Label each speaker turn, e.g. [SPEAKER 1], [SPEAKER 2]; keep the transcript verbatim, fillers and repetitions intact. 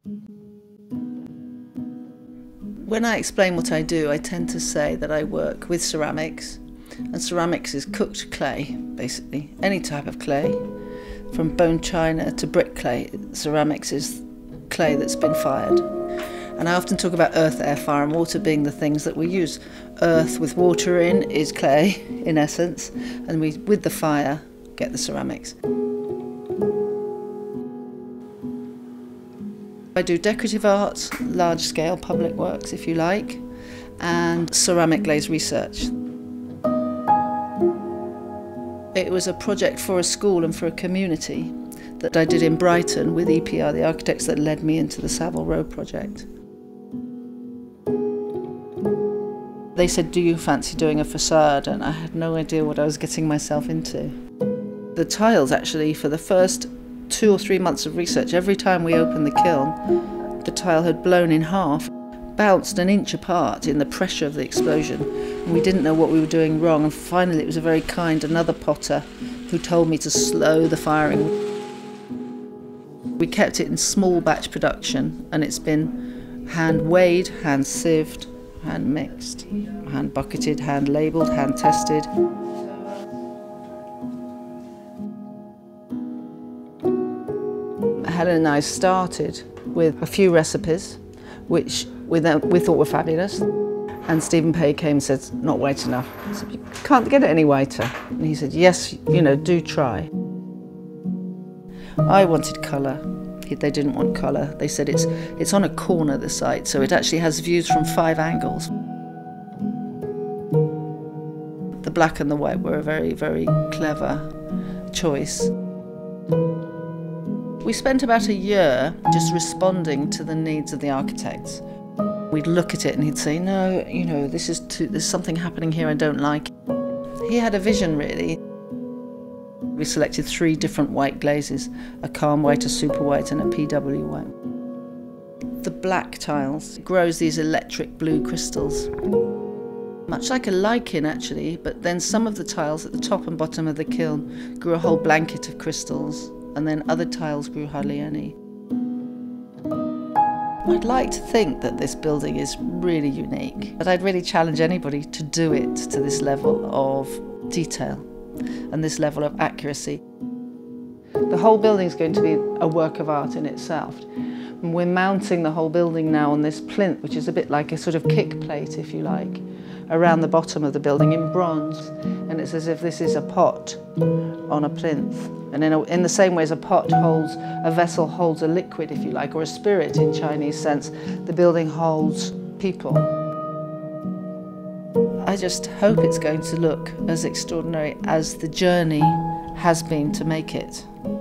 [SPEAKER 1] When I explain what I do, I tend to say that I work with ceramics, and ceramics is cooked clay, basically. Any type of clay, from bone china to brick clay. Ceramics is clay that's been fired. And I often talk about earth, air, fire and water being the things that we use. Earth with water in is clay, in essence, and we, with the fire, get the ceramics. I do decorative art, large-scale public works, if you like, and ceramic glaze research. It was a project for a school and for a community that I did in Brighton with E P R, the architects that led me into the Savile Row project. They said, "Do you fancy doing a facade?" And I had no idea what I was getting myself into. The tiles, actually, for the first two or three months of research, every time we opened the kiln, the tile had blown in half, bounced an inch apart in the pressure of the explosion. And we didn't know what we were doing wrong, and finally it was a very kind another potter who told me to slow the firing. We kept it in small batch production, and it's been hand weighed, hand sieved, hand mixed, hand bucketed, hand labelled, hand tested. Helen and I started with a few recipes, which we, then, we thought were fabulous. And Stephen Pei came and said, "Not white enough." I said, "You can't get it any whiter." And he said, "Yes, you know, do try." I wanted colour. They didn't want colour. They said it's, it's on a corner, the site, so it actually has views from five angles. The black and the white were a very, very clever choice. We spent about a year just responding to the needs of the architects. We'd look at it and he'd say, "No, you know, this is too, there's something happening here I don't like." He had a vision, really. We selected three different white glazes, a calm white, a super white and a P W white. The black tiles grows these electric blue crystals, much like a lichen actually, but then some of the tiles at the top and bottom of the kiln grew a whole blanket of crystals, and then other tiles grew hardly any. I'd like to think that this building is really unique, but I'd really challenge anybody to do it to this level of detail and this level of accuracy. The whole building is going to be a work of art in itself. And we're mounting the whole building now on this plinth, which is a bit like a sort of kick plate, if you like, around the bottom of the building in bronze. And it's as if this is a pot on a plinth. And in, a, in the same way as a pot holds, a vessel holds a liquid, if you like, or a spirit in Chinese sense, the building holds people. I just hope it's going to look as extraordinary as the journey has been to make it.